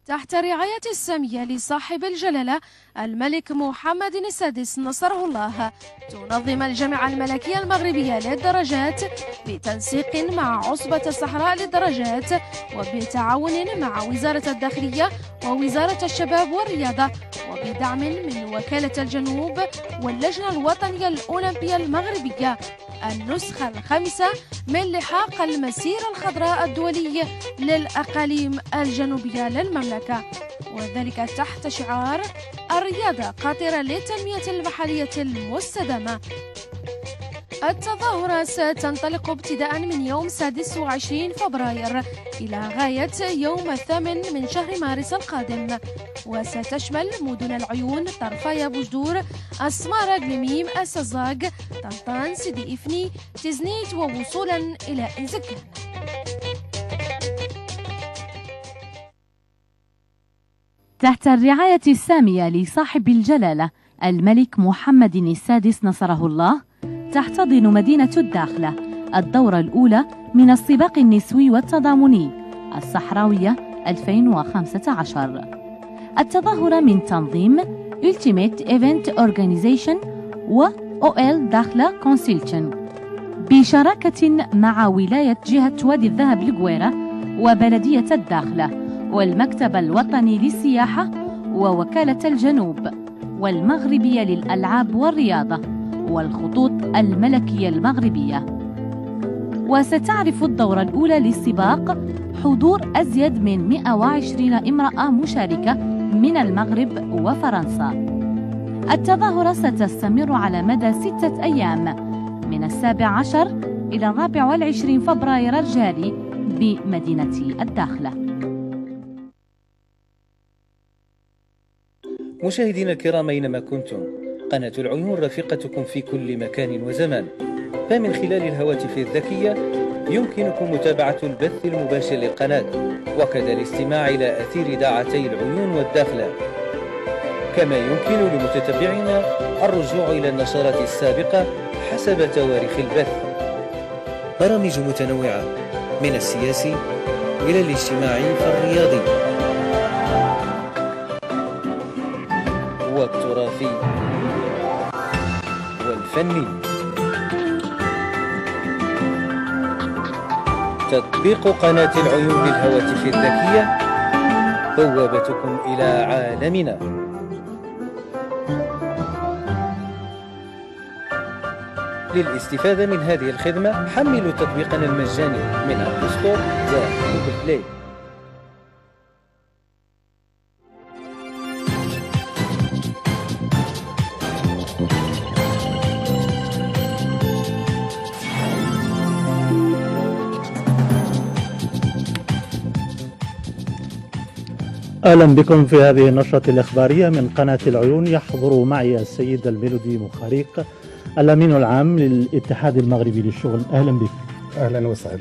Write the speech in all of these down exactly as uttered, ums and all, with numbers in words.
تحت رعاية السامية لصاحب الجلالة الملك محمد السادس نصره الله، تنظم الجامعة الملكية المغربية للدرجات بتنسيق مع عصبة الصحراء للدرجات وبتعاون مع وزارة الداخلية ووزارة الشباب والرياضة وبدعم من وكالة الجنوب واللجنة الوطنية الأولمبية المغربية النسخة الخامسة من لحاق المسيرة الخضراء الدولي للأقاليم الجنوبية للمملكة، وذلك تحت شعار الرياضة قاطرة للتنمية المحلية المستدامة. التظاهرة ستنطلق ابتداء من يوم سادس وعشرين فبراير إلى غاية يوم الثامن من شهر مارس القادم، وستشمل مدن العيون، طرفايا، بوجدور، السمارة، قلميم، السزاق، طنطان، سيدي إفني، تزنيت ووصولا إلى إنزكان. تحت الرعاية السامية لصاحب الجلالة الملك محمد السادس نصره الله، تحتضن مدينة الداخلة الدورة الأولى من السباق النسوي والتضامني الصحراوية ألفين وخمسة عشر. التظاهرة من تنظيم Ultimate Event Organization و أو إل داخلة Consultation بشراكة مع ولاية جهة وادي الذهب القويرة وبلدية الداخلة والمكتب الوطني للسياحة ووكالة الجنوب والمغربية للألعاب والرياضة والخطوط الملكية المغربية. وستعرف الدورة الأولى للسباق حضور أزيد من مئة وعشرين امرأة مشاركة من المغرب وفرنسا. التظاهرة ستستمر على مدى ستة أيام من السابع عشر إلى الرابع والعشرين فبراير الجاري بمدينة الداخلة. مشاهدينا الكرام أينما كنتم، قناة العيون رفيقتكم في كل مكان وزمان، فمن خلال الهواتف الذكية يمكنكم متابعة البث المباشر للقناة وكذا الاستماع إلى أثير إذاعتي العيون والداخلة، كما يمكن لمتتبعينا الرجوع إلى النشرات السابقة حسب تواريخ البث. برامج متنوعة من السياسي إلى الاجتماعي فالرياضي والتراثي والفني. تطبيق قناة العيون للهواتف الذكية بوابتكم إلى عالمنا. للاستفادة من هذه الخدمة حملوا تطبيقنا المجاني من أب ستور وجوجل بلاي. أهلا بكم في هذه النشرة الإخبارية من قناة العيون. يحضر معي السيد الميلودي مخاريق الأمين العام للاتحاد المغربي للشغل. أهلا بك. أهلا وسهلا.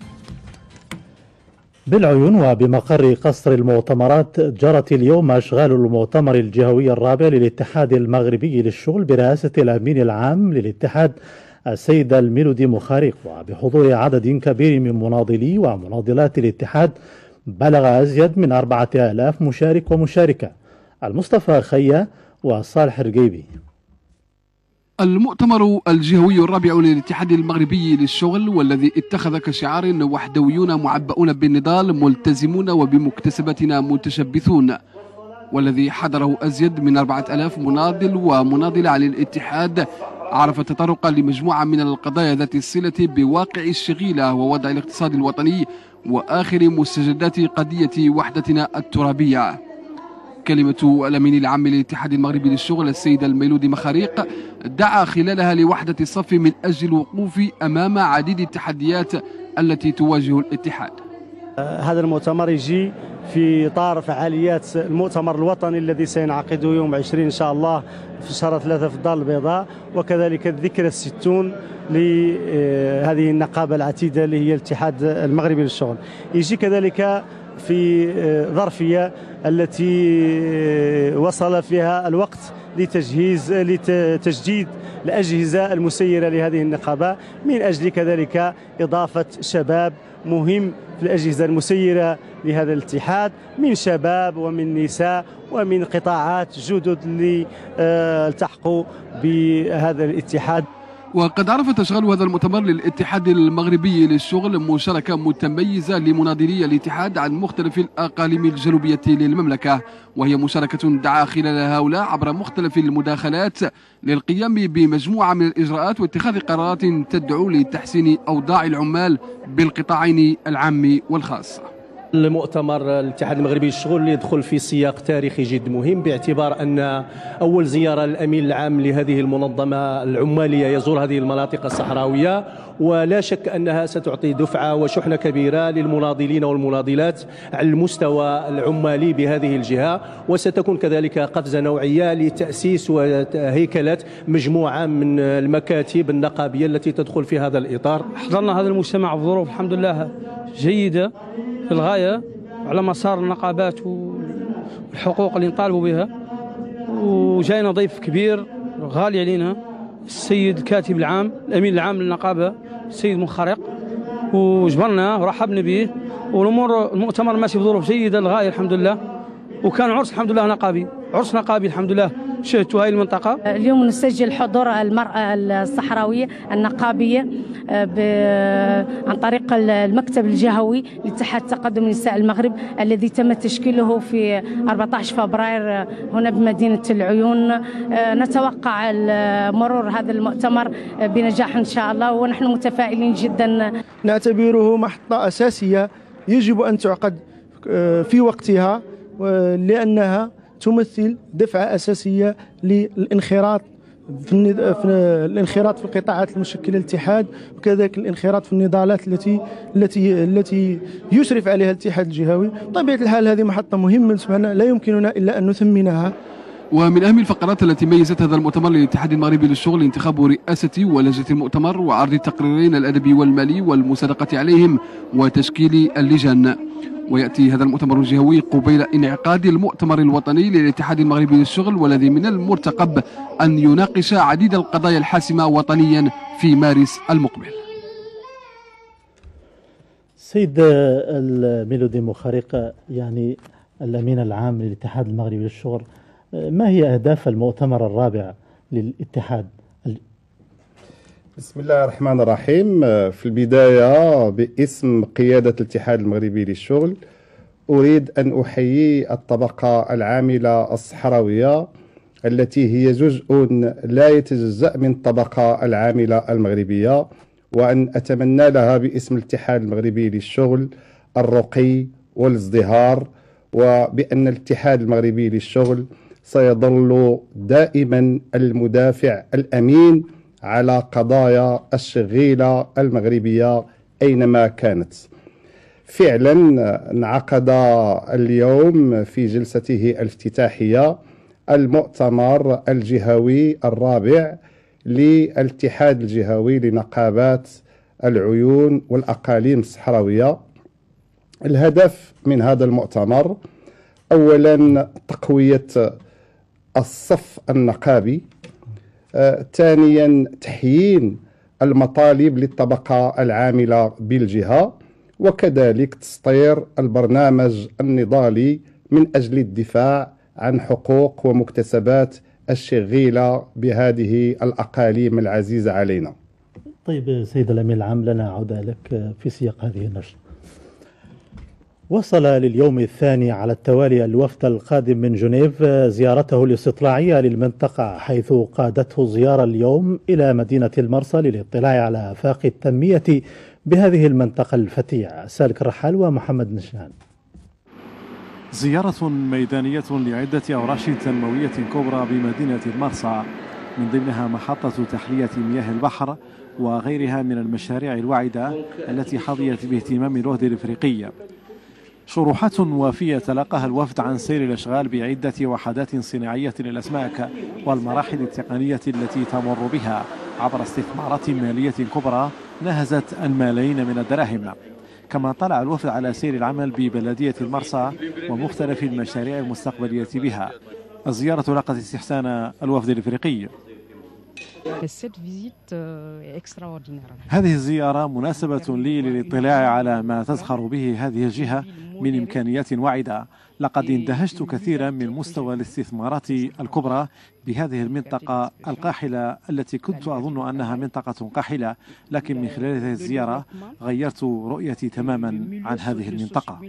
بالعيون وبمقر قصر المؤتمرات جرت اليوم أشغال المؤتمر الجهوي الرابع للاتحاد المغربي للشغل برئاسة الأمين العام للاتحاد السيد الميلودي مخاريق، وبحضور عدد كبير من مناضلي ومناضلات الاتحاد بلغ أزيد من أربعة آلاف مشارك ومشاركة. المصطفى خيا وصالح رقيبي. المؤتمر الجهوي الرابع للاتحاد المغربي للشغل، والذي اتخذ كشعار وحدويون معبؤون بالنضال ملتزمون وبمكتسباتنا متشبثون، والذي حضره أزيد من أربعة آلاف مناضل ومناضلة على الاتحاد، عرف التطرق لمجموعة من القضايا ذات الصلة بواقع الشغيلة ووضع الاقتصاد الوطني وآخر مستجدات قضية وحدتنا الترابية. كلمة الأمين العام للاتحاد المغربي للشغل السيد الميلودي مخاريق دعا خلالها لوحدة الصف من أجل الوقوف أمام عديد التحديات التي تواجه الاتحاد. هذا المؤتمر يجي في إطار فعاليات المؤتمر الوطني الذي سينعقد يوم عشرين إن شاء الله في شهر ثلاثة في الدار البيضاء، وكذلك الذكرى الستون لهذه النقابة العتيدة اللي هي الاتحاد المغربي للشغل. يجي كذلك في ظرفية التي وصل فيها الوقت لتجهيز لتجديد الأجهزة المسيرة لهذه النقابة من أجل كذلك إضافة شباب مهم في الأجهزة المسيرة لهذا الاتحاد من شباب ومن نساء ومن قطاعات جدد اللي التحقوا بهذا الاتحاد. وقد عرفت أشغال هذا المؤتمر للاتحاد المغربي للشغل مشاركة متميزة لمناضلي الاتحاد عن مختلف الأقاليم الجنوبية للمملكة، وهي مشاركة دعا خلالها هؤلاء عبر مختلف المداخلات للقيام بمجموعة من الإجراءات واتخاذ قرارات تدعو لتحسين أوضاع العمال بالقطاعين العام والخاص. المؤتمر الاتحاد المغربي للشغل يدخل في سياق تاريخي جد مهم، باعتبار أن أول زيارة للأمين العام لهذه المنظمة العمالية يزور هذه المناطق الصحراوية، ولا شك أنها ستعطي دفعة وشحنة كبيرة للمناضلين والمناضلات على المستوى العمالي بهذه الجهة، وستكون كذلك قفزة نوعية لتأسيس وهيكلة مجموعة من المكاتب النقابية التي تدخل في هذا الإطار. حضرنا هذا المجتمع في ظروف الحمد لله جيدة للغاية على مسار النقابات والحقوق اللي نطالبوا بها، وجاينا ضيف كبير غالي علينا السيد الكاتب العام الأمين العام للنقابة السيد منخرق، وجبرناه ورحبنا به، والأمور المؤتمر ماشي بظروف جيدة للغاية الحمد لله، وكان عرس الحمد لله نقابي، عرس نقابي الحمد لله شهدتوا هاي المنطقة. اليوم نسجل حضور المرأة الصحراوية النقابية عن طريق المكتب الجهوي لاتحاد تقدم نساء المغرب الذي تم تشكيله في أربعة عشر فبراير هنا بمدينة العيون. نتوقع مرور هذا المؤتمر بنجاح إن شاء الله، ونحن متفائلين جدا. نعتبره محطة أساسية يجب أن تعقد في وقتها، لأنها تمثل دفعة أساسية للانخراط في الانخراط في القطاعات المشكلة الاتحاد، وكذلك الانخراط في النضالات التي التي التي يشرف عليها الاتحاد الجهوي. بطبيعة الحال هذه محطة مهمة بالنسبة لنا، لا يمكننا إلا أن نثمنها. ومن أهم الفقرات التي ميزت هذا المؤتمر للاتحاد المغربي للشغل انتخاب رئاسة ولجنة المؤتمر وعرض التقريرين الأدبي والمالي والمصادقة عليهم وتشكيل اللجان. ويأتي هذا المؤتمر الجهوي قبيل انعقاد المؤتمر الوطني للاتحاد المغربي للشغل، والذي من المرتقب أن يناقش عديد القضايا الحاسمة وطنيا في مارس المقبل. سيد الميلودي مخارق، يعني الأمين العام للاتحاد المغربي للشغل، ما هي أهداف المؤتمر الرابع للاتحاد؟ بسم الله الرحمن الرحيم. في البداية باسم قيادة الاتحاد المغربي للشغل أريد أن أحيي الطبقة العاملة الصحراوية التي هي جزء لا يتجزأ من الطبقة العاملة المغربية، وأن أتمنى لها باسم الاتحاد المغربي للشغل الرقي والازدهار، وبأن الاتحاد المغربي للشغل سيظل دائما المدافع الأمين على قضايا الشغيلة المغربية أينما كانت. فعلا انعقد اليوم في جلسته الافتتاحية المؤتمر الجهوي الرابع للاتحاد الجهوي لنقابات العيون والأقاليم الصحراوية. الهدف من هذا المؤتمر أولا تقوية الصف النقابي، آه، ثانيا تحيين المطالب للطبقة العاملة بالجهة، وكذلك تسطير البرنامج النضالي من أجل الدفاع عن حقوق ومكتسبات الشغيلة بهذه الأقاليم العزيزة علينا. طيب سيد الأمين العام، لنا عودة لك في سياق هذه النشرة. وصل لليوم الثاني على التوالي الوفد القادم من جنيف زيارته الاستطلاعية للمنطقة، حيث قادته زيارة اليوم إلى مدينة المرسى للاطلاع على آفاق التنمية بهذه المنطقة الفتية. سالك الرحال ومحمد نشان. زيارة ميدانية لعدة أوراش تنموية كبرى بمدينة المرسى، من ضمنها محطة تحلية مياه البحر وغيرها من المشاريع الواعدة التي حظيت باهتمام الوفد الإفريقي. شروحات وافية تلقاها الوفد عن سير الأشغال بعدة وحدات صناعية للأسماك والمراحل التقنية التي تمر بها عبر استثمارات مالية كبرى نهزت الملايين من الدراهم. كما طلع الوفد على سير العمل ببلدية المرسى ومختلف المشاريع المستقبلية بها. الزيارة لقت استحسان الوفد الإفريقي. هذه الزيارة مناسبة لي للاطلاع على ما تزخر به هذه الجهة من إمكانيات واعدة. لقد اندهشت كثيرا من مستوى الاستثمارات الكبرى بهذه المنطقة القاحلة التي كنت أظن أنها منطقة قاحلة، لكن من خلال هذه الزيارة غيرت رؤيتي تماما عن هذه المنطقة.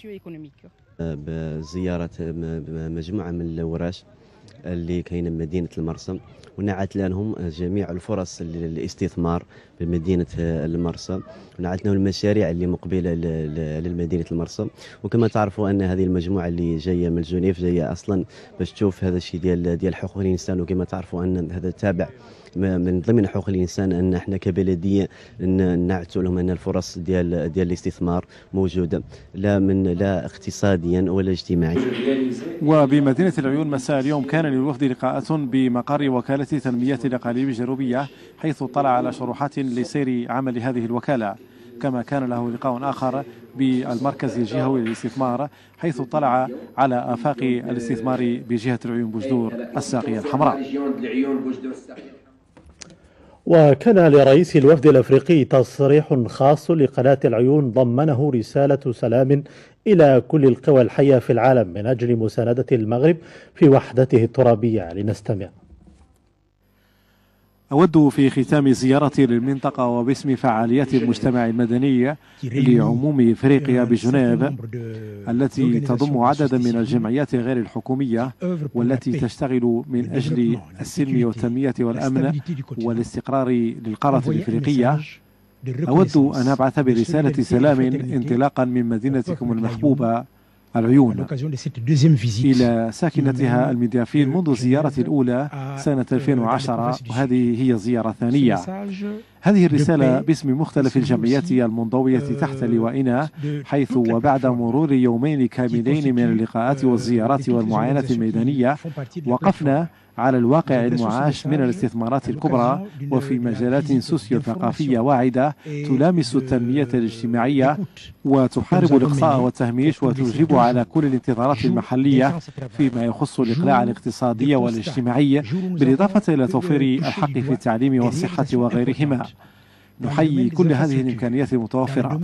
بزيارة مجموعة من الورش اللي كاينه بمدينه المرسى، ونعت لهم جميع الفرص للاستثمار بمدينه المرسى، ونعت لهم المشاريع اللي مقبله للمدينه المرسى. وكما تعرفوا ان هذه المجموعه اللي جايه من جنيف جايه اصلا باش تشوف هذا الشيء ديال ديال حقوق الانسان، وكما تعرفوا ان هذا تابع من ضمن حقوق الانسان ان احنا كبلديه نعتوا لهم ان الفرص ديال ديال الاستثمار موجوده، لا من لا اقتصاديا ولا اجتماعيا. وبمدينه العيون مساء اليوم كان للوفد لقاءات بمقر وكاله تنميه الاقاليم الجنوبيه، حيث اطلع على شروحات لسير عمل هذه الوكاله. كما كان له لقاء آخر بالمركز الجهوي للاستثمار، حيث اطلع على آفاق الاستثمار بجهة العيون بوجدور الساقية الحمراء. وكان لرئيس الوفد الأفريقي تصريح خاص لقناة العيون ضمنه رسالة سلام إلى كل القوى الحية في العالم من أجل مساندة المغرب في وحدته الترابية. لنستمع. أود في ختام زيارتي للمنطقة وباسم فعاليات المجتمع المدني لعموم إفريقيا بجنيف التي تضم عددا من الجمعيات غير الحكومية والتي تشتغل من أجل السلم والتنمية والأمن والاستقرار للقارة الإفريقية، أود أن أبعث برسالة سلام انطلاقا من مدينتكم المحبوبة العيون إلى ساكنتها المضيافين منذ زيارتي الأولى سنة ألفين وعشرة، وهذه هي زيارة ثانية. هذه الرسالة باسم مختلف الجمعيات المنضوية تحت لوائنا، حيث وبعد مرور يومين كاملين من اللقاءات والزيارات والمعاينة الميدانية وقفنا على الواقع المعاش من الاستثمارات الكبرى وفي مجالات سوسيو ثقافية واعدة تلامس التنمية الاجتماعية وتحارب الإقصاء والتهميش وتجيب على كل الانتظارات المحلية فيما يخص الإقلاع الاقتصادي والاجتماعي، بالإضافة إلى توفير الحق في التعليم والصحة وغيرهما. نحيي كل هذه الإمكانيات المتوفرة،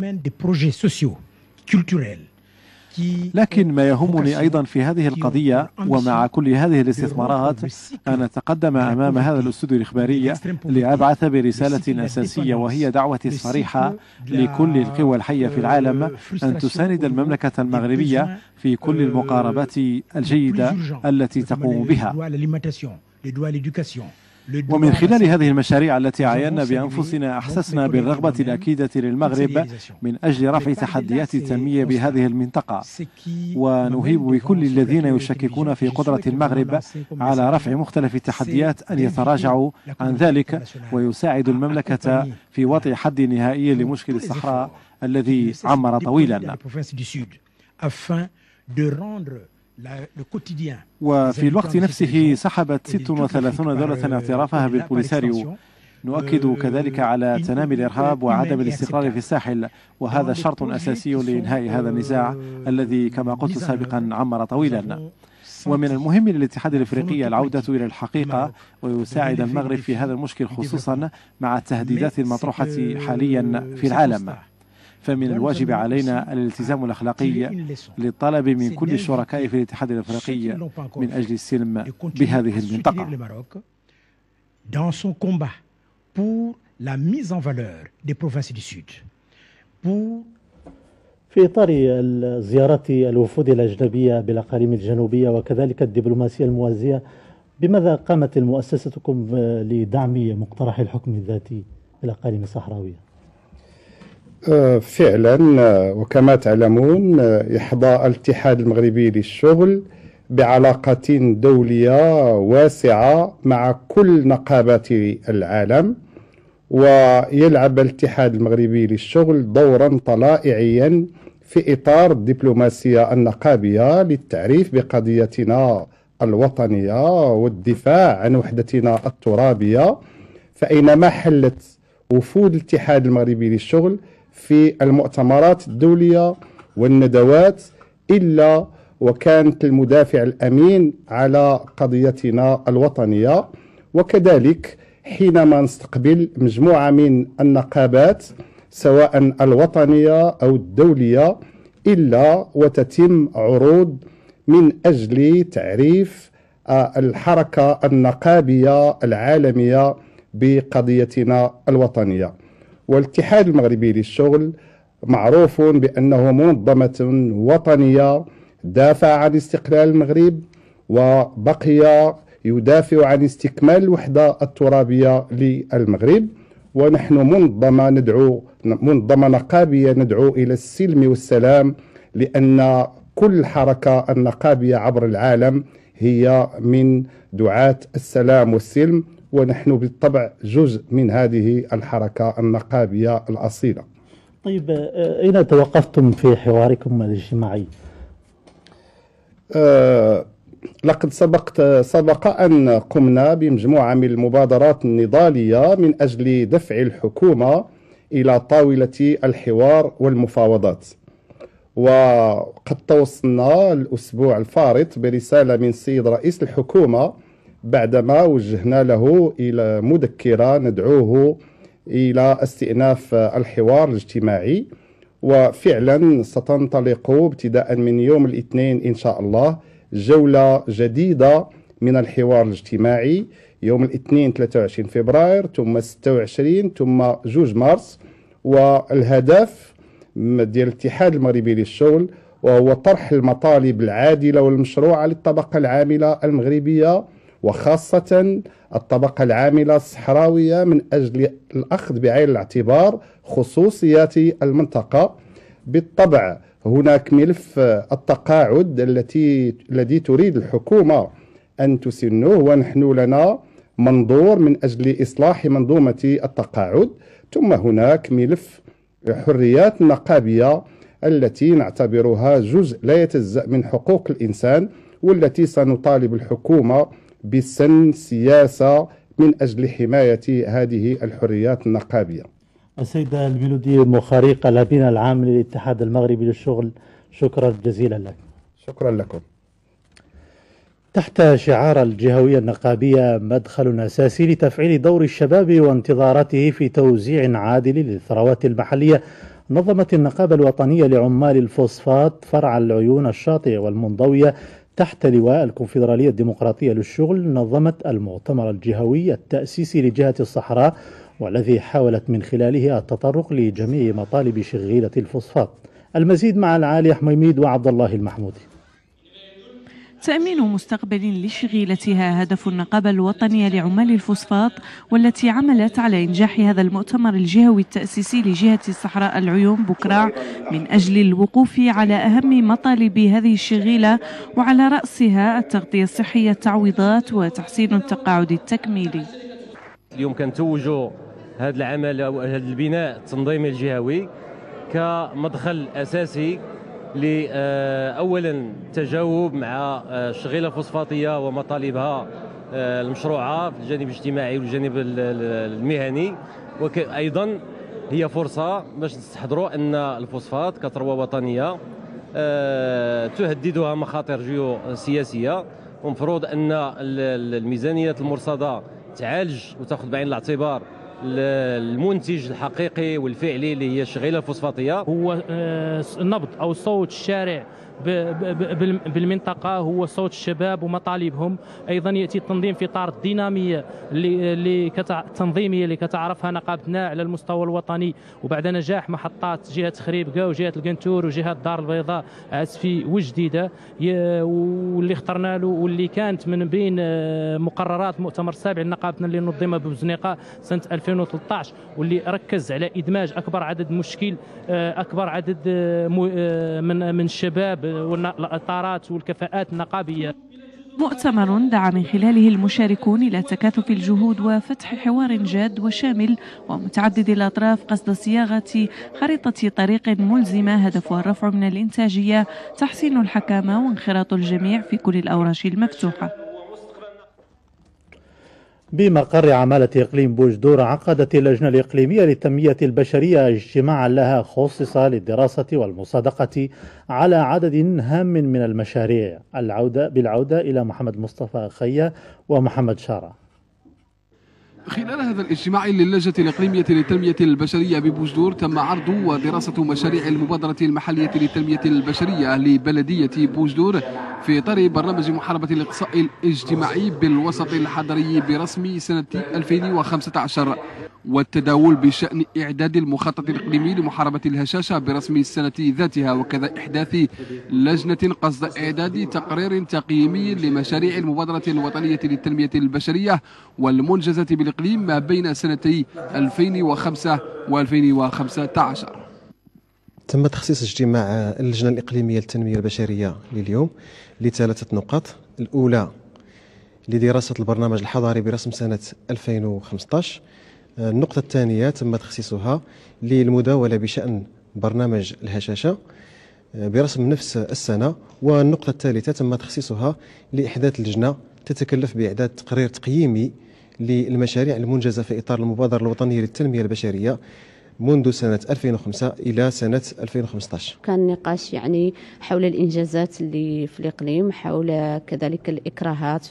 لكن ما يهمني أيضا في هذه القضية ومع كل هذه الاستثمارات أن أتقدم أمام هذا الأستوديو الإخباري لأبعث برسالة أساسية، وهي دعوتي الصريحة لكل القوى الحية في العالم أن تساند المملكة المغربية في كل المقاربات الجيدة التي تقوم بها. ومن خلال هذه المشاريع التي عاينا بأنفسنا أحسسنا بالرغبة الأكيدة للمغرب من أجل رفع تحديات التنمية بهذه المنطقة، ونهيب بكل الذين يشككون في قدرة المغرب على رفع مختلف التحديات أن يتراجعوا عن ذلك ويساعد المملكة في وضع حد نهائي لمشكل الصحراء الذي عمر طويلا. وفي الوقت نفسه سحبت ستة وثلاثين دولة اعترافها بالبوليساريو. نؤكد كذلك على تنامي الإرهاب وعدم الاستقرار في الساحل، وهذا شرط أساسي لإنهاء هذا النزاع الذي كما قلت سابقا عمر طويلا. ومن المهم للاتحاد الإفريقي العودة إلى الحقيقة ويساعد المغرب في هذا المشكل، خصوصا مع التهديدات المطروحة حاليا في العالم. فمن الواجب علينا الالتزام الأخلاقي للطلب من كل الشركاء في الاتحاد الأفريقي من أجل السلم بهذه المنطقة. في إطار زيارة الوفود الأجنبية بالأقاليم الجنوبية وكذلك الدبلوماسية الموازية، بماذا قامت مؤسستكم لدعم مقترح الحكم الذاتي بالأقاليم الصحراوية؟ فعلا وكما تعلمون يحظى الاتحاد المغربي للشغل بعلاقة دولية واسعة مع كل نقابات العالم، ويلعب الاتحاد المغربي للشغل دورا طلائعيا في إطار الدبلوماسية النقابية للتعريف بقضيتنا الوطنية والدفاع عن وحدتنا الترابية. فأينما حلت وفود الاتحاد المغربي للشغل في المؤتمرات الدولية والندوات إلا وكانت المدافع الأمين على قضيتنا الوطنية، وكذلك حينما نستقبل مجموعة من النقابات سواء الوطنية أو الدولية إلا وتتم عروض من أجل تعريف الحركة النقابية العالمية بقضيتنا الوطنية. والاتحاد المغربي للشغل معروف بأنه منظمة وطنية دافع عن استقلال المغرب وبقي يدافع عن استكمال الوحدة الترابية للمغرب، ونحن منظمة ندعو منظمة نقابية ندعو إلى السلم والسلام، لأن كل الحركة النقابية عبر العالم هي من دعاة السلام والسلم، ونحن بالطبع جزء من هذه الحركة النقابية الأصيلة. طيب أين توقفتم في حواركم الاجتماعي؟ أه لقد سبقت سبق أن قمنا بمجموعة من المبادرات النضالية من أجل دفع الحكومة إلى طاولة الحوار والمفاوضات، وقد توصلنا الأسبوع الفارط برسالة من السيد رئيس الحكومة بعدما وجهنا له إلى مذكرة ندعوه إلى استئناف الحوار الاجتماعي، وفعلا ستنطلق ابتداء من يوم الاثنين إن شاء الله جولة جديدة من الحوار الاجتماعي يوم الاثنين ثلاثة وعشرين فبراير ثم ستة وعشرين ثم جوج مارس. والهدف ديال الاتحاد المغربي للشغل وهو طرح المطالب العادلة والمشروعة للطبقة العاملة المغربية وخاصة الطبقة العاملة الصحراوية من أجل الأخذ بعين الاعتبار خصوصيات المنطقة. بالطبع هناك ملف التقاعد التي الذي تريد الحكومة أن تسنه، ونحن لنا منظور من أجل إصلاح منظومة التقاعد. ثم هناك ملف حريات النقابية التي نعتبرها جزء لا يتجزأ من حقوق الإنسان، والتي سنطالب الحكومة بسن سياسة من أجل حماية هذه الحريات النقابية. السيدة الميلودي مخاريق الأمين العام للاتحاد المغربي للشغل، شكرا جزيلا لك. شكرا لكم. تحت شعار الجهوية النقابية مدخل أساسي لتفعيل دور الشباب وانتظاراته في توزيع عادل للثروات المحلية، نظمت النقابة الوطنية لعمال الفوسفات فرع العيون الشاطئ والمنضوية تحت لواء الكونفدرالية الديمقراطية للشغل نظمت المؤتمر الجهوي التأسيسي لجهة الصحراء، والذي حاولت من خلاله التطرق لجميع مطالب شغيلة الفوسفات. المزيد مع العالي حميميد وعبد الله المحمودي. تأمين مستقبل لشغيلتها هدف النقابة الوطنية لعمال الفوسفات، والتي عملت على إنجاح هذا المؤتمر الجهوي التأسيسي لجهة الصحراء العيون بكرة من أجل الوقوف على أهم مطالب هذه الشغيلة، وعلى رأسها التغطية الصحية، التعويضات، وتحسين التقاعد التكميلي. اليوم كنتوجوا هذا العمل أو هذا البناء التنظيمي الجهوي كمدخل أساسي لأولا تجاوب مع الشغيلة الفوسفاتية ومطالبها المشروعة في الجانب الاجتماعي والجانب المهني، وأيضا هي فرصة باش نستحضروا أن الفوسفات كثروة وطنية تهددها مخاطر جيوسياسية، ومفروض أن الميزانيات المرصدة تعالج وتأخذ بعين الاعتبار المنتج الحقيقي والفعلي اللي هي الشغيلة الفوسفاتية. هو النبض أو صوت الشارع بالمنطقة، هو صوت الشباب ومطالبهم. أيضا يأتي التنظيم في إطار الدينامية اللي التنظيمية اللي كتعرفها نقابتنا على المستوى الوطني، وبعد نجاح محطات جهة خريبكا وجهة القنتور وجهة الدار البيضاء عسفي وجديدة، واللي اخترنا له واللي كانت من بين مقررات مؤتمر السابع لنقابتنا اللي نظمها ببزنيقة سنة ألفين وثلاثة عشر، واللي ركز على إدماج أكبر عدد مشكل أكبر عدد من من الشباب والإطارات والكفاءات النقابية. مؤتمر دعا من خلاله المشاركون إلى تكاثف الجهود وفتح حوار جاد وشامل ومتعدد الأطراف قصد صياغة خريطة طريق ملزمة هدفها الرفع من الإنتاجية، تحسين الحكامة، وانخراط الجميع في كل الأوراش المفتوحة. بمقر عمالة إقليم بوجدور عقدت اللجنة الإقليمية للتنمية البشرية اجتماعا لها خصص للدراسة والمصادقة على عدد هام من المشاريع. العودة بالعودة إلى محمد مصطفى خيا ومحمد شارع. خلال هذا الاجتماع للجنة الإقليمية للتنمية البشرية ببوجدور تم عرض ودراسة مشاريع المبادرة المحلية للتنمية البشرية لبلدية بوجدور في إطار برنامج محاربة الإقصاء الاجتماعي بالوسط الحضري برسم سنة ألفين وخمسة عشر، والتداول بشأن إعداد المخطط الإقليمي لمحاربة الهشاشة برسم السنة ذاتها، وكذا إحداث لجنة قصد إعداد تقرير تقييمي لمشاريع المبادرة الوطنية للتنمية البشرية والمنجزة بالإقليم ما بين سنتي ألفين وخمسة وألفين وخمسة عشر. تم تخصيص اجتماع اللجنة الإقليمية للتنمية البشرية لليوم لثلاثة نقاط. الأولى لدراسة البرنامج الحضاري برسم سنة ألفين وخمسة عشر. النقطة الثانية تم تخصيصها للمداولة بشأن برنامج الهشاشة برسم نفس السنة. والنقطة الثالثة تم تخصيصها لإحداث لجنة تتكلف بإعداد تقرير تقييمي للمشاريع المنجزة في إطار المبادرة الوطنية للتنمية البشرية منذ سنة ألفين وخمسة إلى سنة ألفين وخمسة عشر. كان نقاش يعني حول الإنجازات اللي في الإقليم، حول كذلك الإكراهات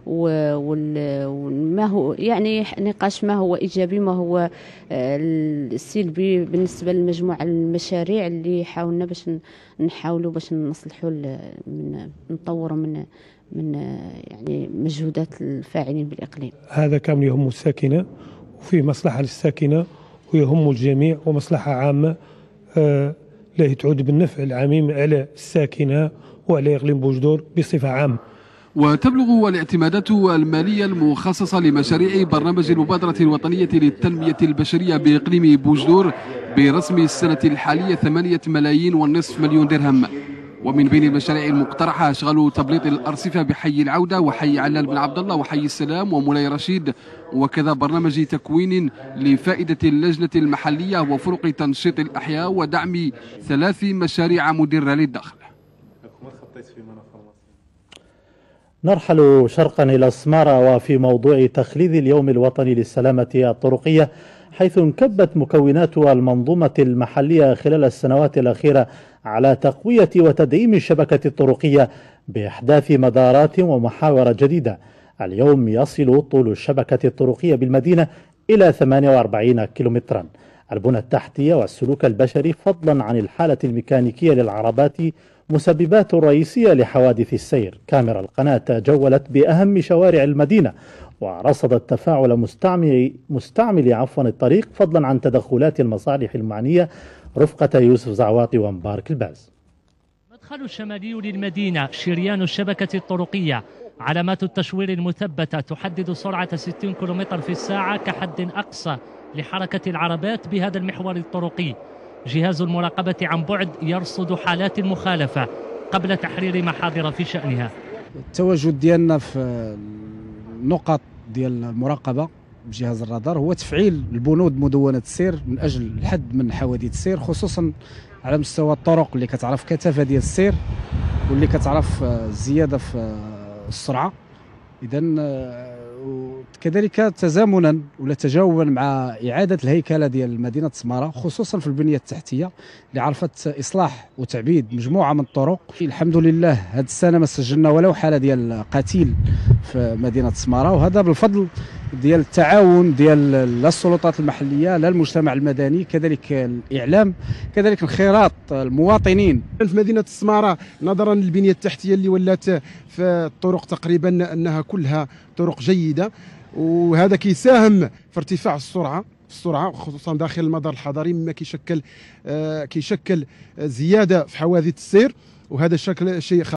وما هو يعني نقاش ما هو إيجابي ما هو السلبي بالنسبة لمجموعة المشاريع اللي حاولنا باش نحاولوا باش نصلحوا من نطوروا من من يعني مجهودات الفاعلين بالإقليم. هذا كامل يهم الساكنة وفي مصلحة للساكنة ويهم الجميع ومصلحة عامة آه لا تعود بالنفع العميم على الساكنة وعلى إقليم بوجدور بصفة عامة. وتبلغ الاعتمادات المالية المخصصة لمشاريع برنامج المبادرة الوطنية للتنمية البشرية بإقليم بوجدور برسم السنة الحالية ثمانية ملايين ونصف مليون درهم. ومن بين المشاريع المقترحة أشغال تبليط الأرصفة بحي العودة وحي علال بن عبد الله وحي السلام ومولاي رشيد، وكذا برنامج تكوين لفائدة اللجنة المحلية وفرق تنشيط الأحياء ودعم ثلاث مشاريع مدرة للدخل. نرحل شرقا إلى السمارة وفي موضوع تخليد اليوم الوطني للسلامة الطرقية، حيث انكبت مكونات المنظومة المحلية خلال السنوات الأخيرة على تقوية وتدعيم الشبكة الطرقية بإحداث مدارات ومحاور جديدة. اليوم يصل طول الشبكة الطرقية بالمدينة إلى ثمانية وأربعين كيلومترا. البنى التحتية والسلوك البشري فضلا عن الحالة الميكانيكية للعربات مسببات رئيسية لحوادث السير. كاميرا القناة جولت بأهم شوارع المدينة ورصدت تفاعل مستعمل مستعمل عفوا الطريق فضلا عن تدخلات المصالح المعنية رفقة يوسف زعواطي ومبارك الباز. المدخل الشمالي للمدينة شريان الشبكة الطرقية، علامات التشوير المثبتة تحدد سرعة ستين كيلومتر في الساعة كحد أقصى لحركة العربات بهذا المحور الطرقي. جهاز المراقبة عن بعد يرصد حالات المخالفة قبل تحرير محاضر في شأنها. التواجد ديالنا في النقط ديال المراقبة بجهاز الرادار هو تفعيل البنود مدونة السير من أجل الحد من حوادث السير، خصوصا على مستوى الطرق اللي كتعرف كثافة ديال السير واللي كتعرف زيادة في السرعة. إذا كذلك تزامنا ولا تجاوبا مع إعادة الهيكلة ديال مدينة سمارة خصوصا في البنية التحتية اللي عرفت إصلاح وتعبيد مجموعة من الطرق. الحمد لله هذه السنة ما سجلنا ولو حالة ديال قتيل في مدينة سمارة، وهذا بالفضل ديال التعاون ديال لا السلطات المحلية لا المجتمع المدني كذلك الإعلام كذلك انخراط المواطنين. في مدينة سمارة نظرا للبنية التحتية اللي ولات في الطرق تقريبا أنها كلها طرق جيدة، وهذا كيساهم في ارتفاع السرعة السرعة خصوصا داخل المدار الحضري، مما كيشكل آه كيشكل زيادة في حوادث السير، وهذا الشكل شيء